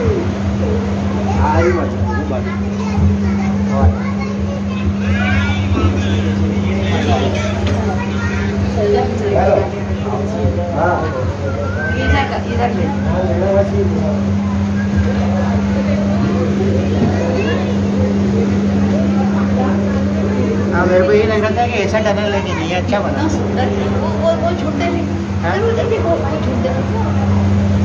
आई मत वो बात हाँ इधर ले हाँ मेरे को ये लग रहा था कि ऐसा टनल लेके नहीं है, अच्छा बना सुंदर वो छोटे हाँ? वो छोटे